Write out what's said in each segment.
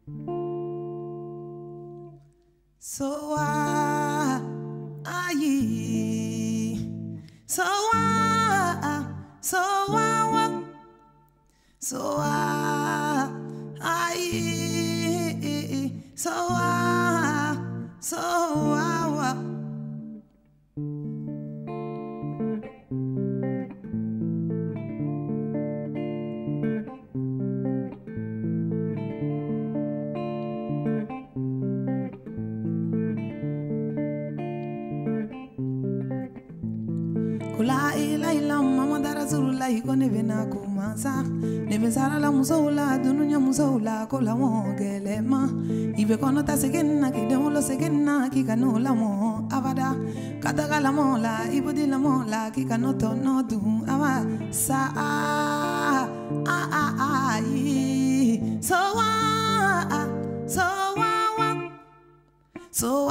Sowa, aye. Sowa, sowa, sowa, aye. Sowa, sowa. Kula ila mama dara zurula iko nevena kumasa nevenzara la musoula dununya musoula kola mogelema ibe kono ta segena kidemo segena kikano la mo avada kadaga la mola ibodi la mola kikano to no du ava sa so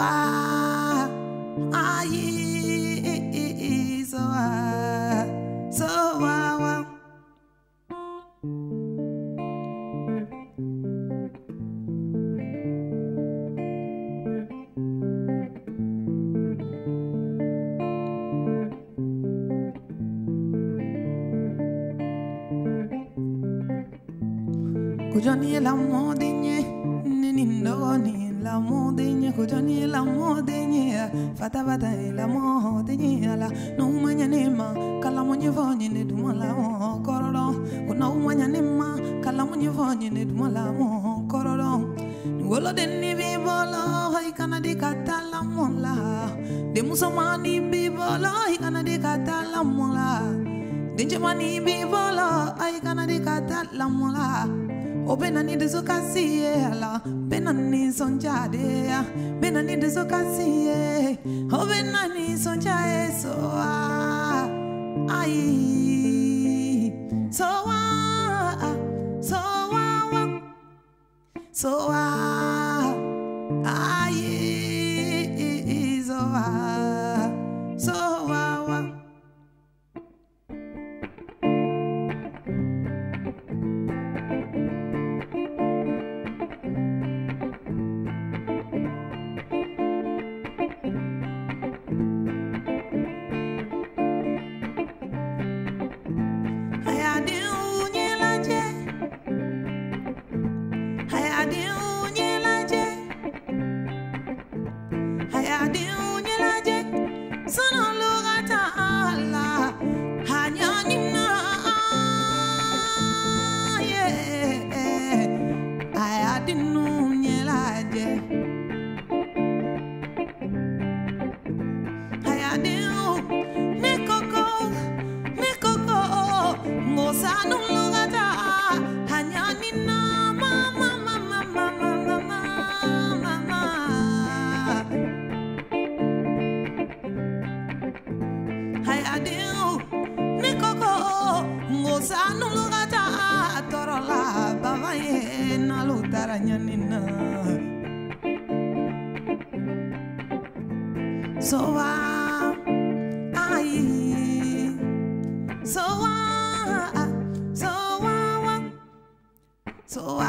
Kujoni la modinye nindo ni la modinye kujoni la modinye fatavata la modinye la no manya nema kala monye vonye ne dumala mo kororo no manya nema kala monye vonye ne dumala mo kororo wolo denni bi bolo hay kana de katala mola de musomani bi bolo hay kana de katala mola de jamani bi bolo hay kana de katala mola O benani de sokasie ala benani sonjade benani de sokasie o benani sonjae so ai so ai so So